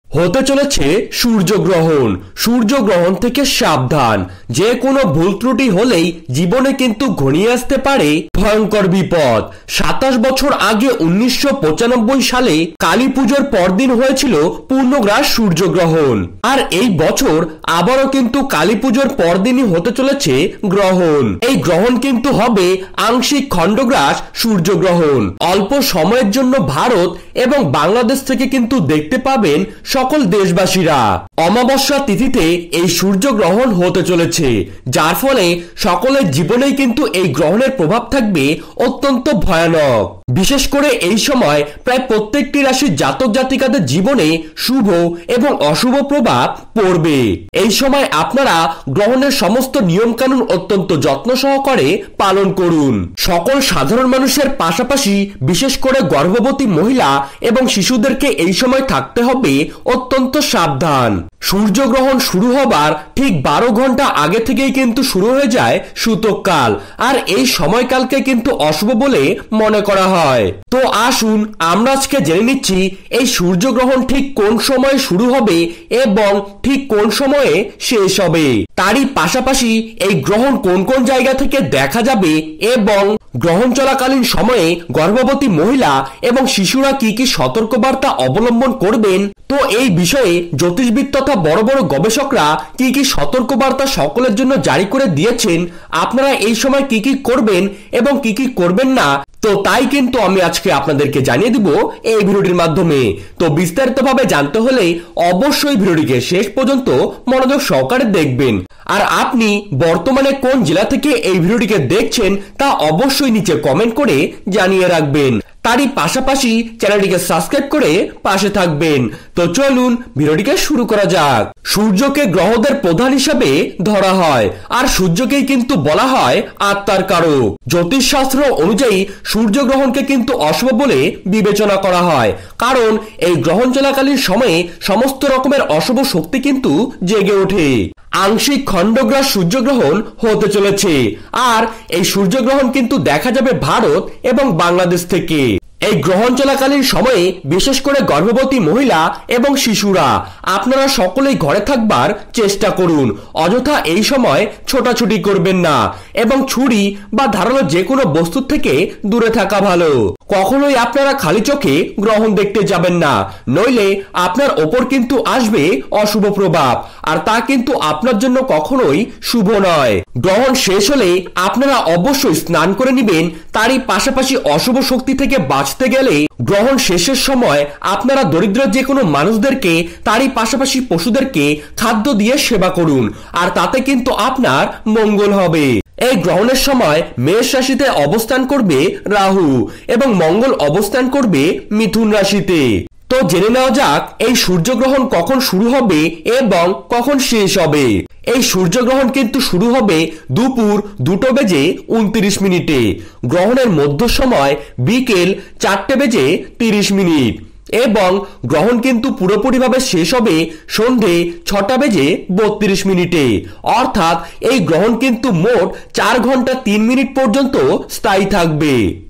হতে চলেছে সূর্যগ্রহণ। সূর্যগ্রহণ থেকে সাবধান, যে কোনো ভুল ত্রুটি হলেই জীবনে কিন্তু ঘনিয়ে আসতে পারে ভয়ঙ্কর বিপদ। ২৭ বছর আগে ১৯৯৫ সালে কালী পুজোর পরদিন হয়েছিল পূর্ণগ্রাস সূর্যগ্রহণ। আর এই বছর আবারও কিন্তু কালী পুজোর পরদিনই হতে চলেছে গ্রহণ। এই গ্রহণ কিন্তু হবে আংশিক খণ্ডগ্রাস সূর্যগ্রহণ। অল্প সময়ের জন্য ভারত এবং বাংলাদেশ থেকে কিন্তু দেখতে পাবেন সকল দেশবাসীরা। অমাবস্যা তিথিতে এই সূর্যগ্রহণ হতে চলেছে, যার ফলে সকলের জীবনেই কিন্তু এই গ্রহণের প্রভাব থাকবে অত্যন্ত ভয়ানক। বিশেষ করে এই সময় প্রায় প্রত্যেকটি রাশির জাতক জাতিকাদের জীবনে শুভ এবং অশুভ প্রভাব পড়বে। এই সময় আপনারা গ্রহণের সমস্ত নিয়ম কানুন অত্যন্ত যত্ন সহকারে পালন করুন। সকল সাধারণ মানুষের পাশাপাশি বিশেষ করে গর্ভবতী মহিলা এবং শিশুদেরকে এই সময় থাকতে হবে অত্যন্ত সাবধান। সূর্যগ্রহণ শুরু হবার ঠিক ১২ ঘন্টা আগে থেকেই কিন্তু শুরু হয়ে যায় সূতককাল, আর এই সময়কালকে কিন্তু অশুভ বলে মনে করা হয়। তো আসুন আমরা আজকে জেনে নিচ্ছি এই সূর্যগ্রহণ ঠিক কোন সময় শুরু হবে এবং ঠিক কোন সময়ে শেষ হবে। তারই পাশাপাশি এই গ্রহণ কোন কোন জায়গা থেকে দেখা যাবে এবং গ্রহণ চলাকালীন সময়ে গর্ভবতী মহিলা এবং শিশুরা কি কি সতর্কবার্তা অবলম্বন করবেন। তো এই বিষয়ে জ্যোতিষবিদ তথা বড় বড় গবেষকরা কি কি সতর্কবার্তা সকলের জন্য জারি করে দিয়েছেন, আপনারা এই সময় কি কি করবেন এবং কি কি করবেন না, তো তাই কিন্তু আমি আজকে আপনাদেরকে জানিয়ে দিব এই ভিডিওটির মাধ্যমে। তো বিস্তারিতভাবে জানতে হলে অবশ্যই ভিডিওটিকে শেষ পর্যন্ত মনোযোগ সহকারে দেখবেন। আর আপনি বর্তমানে কোন জেলা থেকে এই ভিডিওটিকে দেখছেন তা অবশ্যই নিচে কমেন্ট করে জানিয়ে রাখবেন। তারই পাশাপাশি চ্যানেলটিকে সাবস্ক্রাইব করে পাশে থাকবেন। তো চলুন ভিডিওটিকে শুরু করা যাক। সূর্যকে গ্রহদের প্রধান হিসাবে ধরা হয়, আর সূর্যকেই কিন্তু বলা হয় আত্মার কারক। জ্যোতিষশাস্ত্র অনুযায়ী সূর্যগ্রহণকে কিন্তু অশুভ বলে বিবেচনা করা হয়, কারণ এই গ্রহণ চলাকালীন সময়ে সমস্ত রকমের অশুভ শক্তি কিন্তু জেগে ওঠে। আংশিক খণ্ডগ্রাস সূর্যগ্রহণ হতে চলেছে, আর এই সূর্যগ্রহণ কিন্তু দেখা যাবে ভারত এবং বাংলাদেশ থেকে। এই গ্রহণ চলাকালীন সময়ে বিশেষ করে গর্ভবতী মহিলা এবং শিশুরা আপনারা সকলেই ঘরে থাকবার চেষ্টা করুন। অযথা এই সময় ছোটাছুটি করবেন না এবং ছুরি বা ধারালো যে কোনো বস্তু থেকে দূরে থাকা ভালো। কখনোই আপনারা খালি চোখে গ্রহণ দেখতে যাবেন না, নইলে আপনার ওপর কিন্তু আসবে অশুভ প্রভাব, আর তা কিন্তু আপনার জন্য কখনোই শুভ নয়। গ্রহণ শেষ হলে আপনারা অবশ্যই স্নান করে নেবেন। তারই পাশাপাশি অশুভ শক্তি থেকে বাঁচতে গেলে গ্রহণ শেষের সময় আপনারা দরিদ্র যে কোনো মানুষদেরকে, তারই পাশাপাশি পশুদেরকে খাদ্য দিয়ে সেবা করুন, আর তাতে কিন্তু আপনার মঙ্গল হবে। এই গ্রহণের সময় মেষ রাশিতে অবস্থান করবে রাহু এবং মঙ্গল অবস্থান করবে মিথুন রাশিতে। তো জেনে নেওয়া যাক এই সূর্যগ্রহণ কখন শুরু হবে এবং কখন শেষ হবে। এই সূর্যগ্রহণ কিন্তু শুরু হবে দুপুর 2:29। গ্রহণের মধ্য সময় বিকেল 4:30 এবং গ্রহণ কিন্তু পুরোপুরিভাবে শেষ হবে সন্ধে 6:32। অর্থাৎ এই গ্রহণ কিন্তু মোট 4 ঘন্টা 3 মিনিট পর্যন্ত স্থায়ী থাকবে।